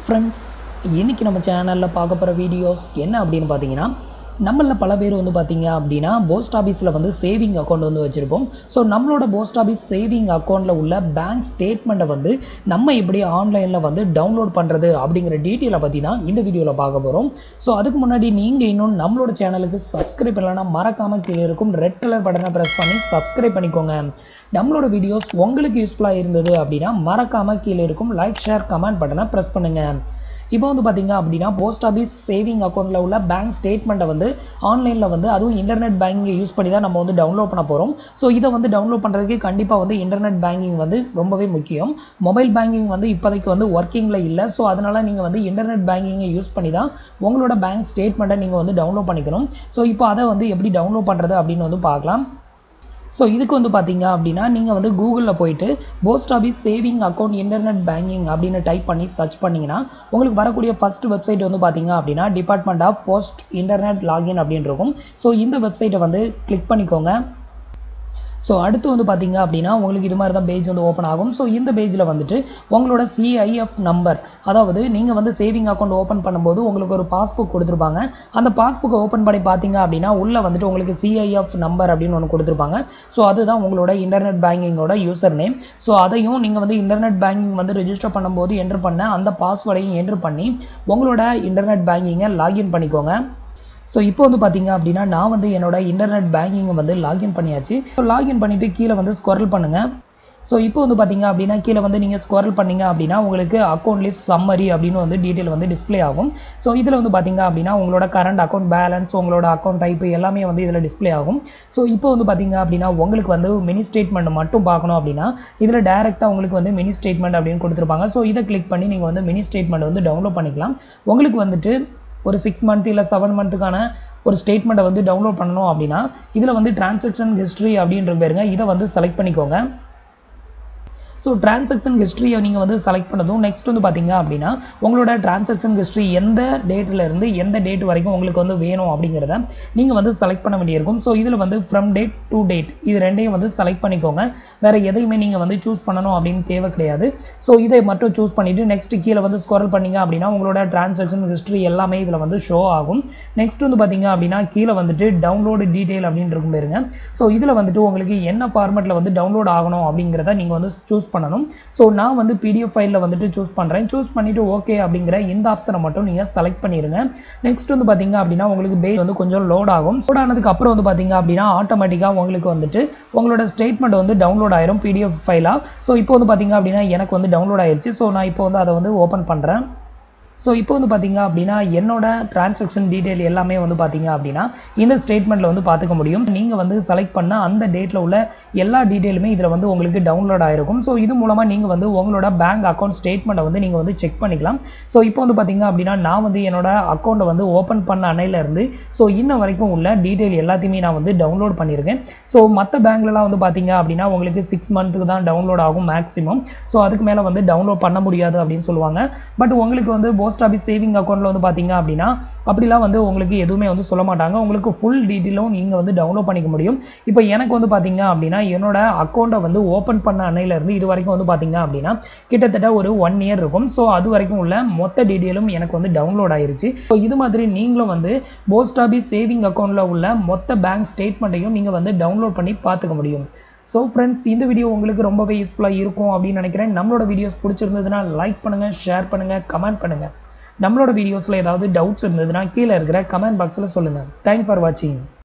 Friends, இன்னைக்கு நம்ம சேனலில் பார்க்க போகிற வீடியோஸ் என்ன அப்படின்னு பார்த்தீங்கன்னா, நம்மள பல பேர் வந்து பார்த்தீங்க அப்படின்னா போஸ்ட் ஆஃபீஸில் வந்து சேவிங் அக்கௌண்ட் வந்து வச்சுருப்போம். ஸோ நம்மளோட போஸ்ட் ஆஃபீஸ் சேவிங் அக்கௌண்ட்டில் உள்ள பேங்க் ஸ்டேட்மெண்ட்டை வந்து நம்ம எப்படி ஆன்லைனில் வந்து டவுன்லோட் பண்ணுறது அப்படிங்கிற டீட்டெயிலை பற்றி தான் இந்த வீடியோவில் பார்க்க போகிறோம். ஸோ அதுக்கு முன்னாடி நீங்கள் இன்னும் நம்மளோட சேனலுக்கு சப்ஸ்கிரைப் பண்ணலைன்னா மறக்காமல் கீழே இருக்கும் ரெட் கலர் பட்டனை ப்ரெஸ் பண்ணி சப்ஸ்கிரைப் பண்ணிக்கோங்க. நம்மளோட வீடியோஸ் உங்களுக்கு யூஸ்ஃபுல்லாக இருந்தது அப்படின்னா மறக்காமல் கீழே இருக்கும் லைக் ஷேர் கமெண்ட் பட்டனை ப்ரெஸ் பண்ணுங்கள். இப்போ வந்து பார்த்தீங்க அப்படின்னா போஸ்ட் ஆஃபீஸ் சேவிங் அக்கௌண்ட்டில் உள்ள பேங்க் ஸ்டேட்மெண்ட்டை வந்து ஆன்லைனில் வந்து அதுவும் இன்டர்நெட் பேங்கிங் யூஸ் பண்ணி தான் நம்ம வந்து டவுன்லோட் பண்ண போகிறோம். ஸோ இதை வந்து டவுன்லோட் பண்ணுறதுக்கு கண்டிப்பாக வந்து இன்டர்நெட் பேங்கிங் வந்து ரொம்பவே முக்கியம். மொபைல் பேங்கிங் வந்து இப்போதைக்கு வந்து ஒர்க்கிங்கில் இல்லை. ஸோ அதனால் நீங்கள் வந்து இன்டர்நெட் பேங்கிங்கை யூஸ் பண்ணி தான் உங்களோட பேங்க் ஸ்டேட்மெண்ட்டை நீங்கள் வந்து டவுன்லோட் பண்ணிக்கணும். ஸோ இப்போ அதை வந்து எப்படி டவுன்லோட் பண்ணுறது அப்படின்னு வந்து பார்க்கலாம். ஸோ இதுக்கு வந்து பார்த்தீங்க அப்படின்னா நீங்கள் வந்து கூகுளில் போயிட்டு post office saving account internet banking அப்படின்னு டைப் பண்ணி சர்ச் பண்ணிங்கன்னா உங்களுக்கு வரக்கூடிய ஃபர்ஸ்ட் வெப்சைட் வந்து பார்த்தீங்க அப்படின்னா department of post internet login அப்படின்னு இருக்கும். ஸோ இந்த வெப்சைட்டை வந்து கிளிக் பண்ணிக்கோங்க. ஸோ அடுத்து வந்து பார்த்தீங்க அப்படின்னா உங்களுக்கு இது மாதிரி தான் பேஜ் வந்து ஓப்பன் ஆகும். ஸோ இந்த பேஜில் வந்துட்டு உங்களோட CIF நம்பர், அதாவது நீங்கள் வந்து சேவிங் அக்கௌண்ட் ஓப்பன் பண்ணும்போது உங்களுக்கு ஒரு பாஸ்புக் கொடுத்துருப்பாங்க. அந்த பாஸ்புக்கை ஓப்பன் பண்ணி பார்த்தீங்க அப்படின்னா உள்ளே வந்துட்டு உங்களுக்கு CIF நம்பர் அப்படின்னு ஒன்று கொடுத்துருப்பாங்க. ஸோ அதுதான் உங்களோட இன்டர்நெட் பேங்கிங்கோட யூசர் நேம். ஸோ அதையும் நீங்கள் வந்து இன்டர்நெட் பேங்கிங் வந்து ரெஜிஸ்டர் பண்ணும்போது என்ட்ரு பண்ண அந்த பாஸ்வேர்டையும் என்ட்ரு பண்ணி உங்களோட இன்டர்நெட் பேங்கிங்கை லாகின் பண்ணிக்கோங்க. ஸோ இப்போ வந்து பார்த்தீங்க அப்படின்னா நான் வந்து என்னோட இன்டர்நெட் பேங்கிங்கை வந்து லாகின் பண்ணியாச்சு. ஸோ லாகின் பண்ணிவிட்டு கீழே வந்து ஸ்க்ரோல் பண்ணுங்கள். ஸோ இப்போ வந்து பார்த்தீங்க அப்படின்னா கீழே வந்து நீங்கள் ஸ்க்ரோல் பண்ணீங்க அப்படின்னா உங்களுக்கு அக்கௌண்ட் லிஸ்ட் சம்மரி அப்படின்னு வந்து டீட்டெயில் வந்து டிஸ்பிளே ஆகும். ஸோ இதில் வந்து பார்த்தீங்க அப்படின்னா உங்களோட கரண்ட் அக்கௌண்ட் பேலன்ஸ், உங்களோட அக்கௌண்ட் டைப் எல்லாமே வந்து இதில் டிஸ்பிளே ஆகும். ஸோ இப்போ வந்து பார்த்தீங்க அப்படின்னா உங்களுக்கு வந்து மினி ஸ்டேட்மெண்ட் மட்டும் பார்க்கணும் அப்படின்னா இதில் டேரெக்டாக உங்களுக்கு வந்து மினி ஸ்டேட்மெண்ட் அப்படின்னு கொடுத்துருப்பாங்க. ஸோ இதை கிளிக் பண்ணி நீங்கள் வந்து மினி ஸ்டேட்மெண்ட் வந்து டவுன்லோட் பண்ணிக்கலாம். உங்களுக்கு வந்துட்டு ஒரு 6 மந்த் இல்லை 7 மந்த்துக்கான ஒரு ஸ்டேட்மெண்ட்டை வந்து டவுன்லோட் பண்ணணும் அப்படின்னா இதில் வந்து டிரான்சாக்ஷன் ஹிஸ்ட்ரி அப்படின்ற பேருங்க, இதை வந்து செலக்ட் பண்ணிக்கோங்க. ஸோ டிரான்சாக்ஷன் ஹிஸ்ட்ரியை நீங்கள் வந்து செலக்ட் பண்ணதும் நெக்ஸ்ட் வந்து பார்த்தீங்க அப்படின்னா உங்களோட டிரான்சாக்ஷன் ஹிஸ்ட்ரி எந்த டேட்டிலேருந்து எந்த டேட் வரைக்கும் உங்களுக்கு வந்து வேணும் அப்படிங்கிறத நீங்கள் வந்து செலக்ட் பண்ண வேண்டியிருக்கும். ஸோ இதில் வந்து ஃப்ரம் டேட் டு டேட் இது ரெண்டையும் வந்து செலக்ட் பண்ணிக்கோங்க. வேறு எதையுமே நீங்கள் வந்து சூஸ் பண்ணணும் அப்படின்னு தேவை கிடையாது. ஸோ இதை மட்டும் சூஸ் பண்ணிவிட்டு நெக்ஸ்ட் கீழே வந்து ஸ்க்ரோல் பண்ணிங்க அப்படின்னா உங்களோட டிரான்சாக்ஷன் ஹிஸ்ட்ரி எல்லாமே இதில் வந்து ஷோ ஆகும். நெக்ஸ்ட் வந்து பார்த்தீங்க அப்படின்னா கீழே வந்துட்டு டவுன்லோடு டீட்டெயில் அப்படின்னு இருக்கும் பாருங்க. ஸோ இதில் வந்துட்டு உங்களுக்கு என்ன ஃபார்மேட்டில் வந்து டவுன்லோட் ஆகணும் அப்படிங்கிறத நீங்கள் வந்து சூஸ் பண்ணணும். ஸோ நான் வந்து PDF ஃபைலில் வந்துட்டு சூஸ் பண்ணுறேன். சூஸ் பண்ணிவிட்டு ஓகே அப்படிங்கிற இந்த ஆப்ஷனை மட்டும் நீங்கள் செலக்ட் பண்ணிடுங்க. நெக்ஸ்ட் வந்து பார்த்தீங்க அப்படின்னா உங்களுக்கு பேஜ் வந்து கொஞ்சம் லோட் ஆகும். லோட் ஆனதுக்கு அப்புறம் வந்து பார்த்தீங்க அப்படின்னா ஆட்டோமேட்டிக்காக உங்களுக்கு வந்துட்டு உங்களோட ஸ்டேட்மெண்ட் வந்து டவுன்லோட் ஆயிரும் PDF ஃபைலாக. ஸோ இப்போ வந்து பார்த்தீங்க அப்படின்னா எனக்கு வந்து டவுன்லோட் ஆயிருச்சு. ஸோ நான் இப்போ வந்து அதை வந்து ஓப்பன் பண்ணுறேன். ஸோ இப்போ வந்து பார்த்தீங்க அப்படின்னா என்னோட டிரான்சாக்ஷன் டீட்டெயில் எல்லாமே வந்து பார்த்தீங்க அப்படின்னா இந்த ஸ்டேட்மெண்ட்டில் வந்து பார்த்துக்க முடியும். நீங்கள் வந்து செலக்ட் பண்ண அந்த டேட்டில் உள்ள எல்லா டீட்டெயிலுமே இதில் வந்து உங்களுக்கு டவுன்லோட் ஆகிருக்கும். ஸோ இது மூலமாக நீங்கள் வந்து உங்களோட பேங்க் அக்கௌண்ட் ஸ்டேட்மெண்ட்டை வந்து நீங்கள் வந்து செக் பண்ணிக்கலாம். ஸோ இப்போ வந்து பார்த்தீங்க அப்படின்னா நான் வந்து என்னோட அக்கௌண்ட்டை வந்து ஓப்பன் பண்ண அன்னையிலேருந்து ஸோ இன்ன வரைக்கும் உள்ள டீட்டெயில் எல்லாத்தையுமே நான் வந்து டவுன்லோட் பண்ணியிருக்கேன். ஸோ மற்ற பேங்க்லலாம் வந்து பார்த்தீங்க அப்படின்னா உங்களுக்கு 6 மந்த்துக்கு தான் டவுன்லோட் ஆகும் மேக்ஸிமம். ஸோ அதுக்கு மேலே வந்து டவுன்லோட் பண்ண முடியாது அப்படின்னு சொல்லுவாங்க. பட் உங்களுக்கு வந்து போஸ்ட் ஆஃபீஸ் சேவிங் அக்கௌண்ட்ல வந்து பார்த்தீங்க அப்படின்னா அப்படிலாம் வந்து உங்களுக்கு எதுவுமே வந்து சொல்ல மாட்டாங்க. உங்களுக்கு ஃபுல் டீட்டெயிலும் நீங்கள் வந்து டவுன்லோட் பண்ணிக்க முடியும். இப்போ எனக்கு வந்து பார்த்தீங்க அப்படின்னா என்னோட அக்கௌண்ட்டை வந்து ஓப்பன் பண்ண அன்னையிலேருந்து இது வரைக்கும் வந்து பார்த்தீங்க அப்படின்னா கிட்டத்தட்ட ஒரு 1 இயர் இருக்கும். ஸோ அது வரைக்கும் உள்ள மொத்த டீட்டெயிலும் எனக்கு வந்து டவுன்லோட் ஆயிருச்சு. ஸோ இது மாதிரி நீங்களும் வந்து போஸ்ட் ஆஃபீஸ் சேவிங் அக்கௌண்ட்டில் உள்ள மொத்த பேங்க் ஸ்டேட்மெண்ட்டையும் நீங்கள் வந்து டவுன்லோட் பண்ணி பார்த்துக்க முடியும். ஸோ ஃப்ரெண்ட்ஸ், இந்த வீடியோ உங்களுக்கு ரொம்பவே யூஸ்ஃபுல்லாக இருக்கும் அப்படின்னு நினைக்கிறேன். நம்மளோட வீடியோஸ் பிடிச்சிருந்ததுன்னா லைக் பண்ணுங்கள், ஷேர் பண்ணுங்கள், கமெண்ட் பண்ணுங்கள். நம்மளோட வீடியோஸில் ஏதாவது டவுட்ஸ் இருந்ததுன்னா கீழே இருக்கிற கமெண்ட் பாக்ஸில் சொல்லுங்கள். தேங்க்ஸ் ஃபார் வாட்சிங்.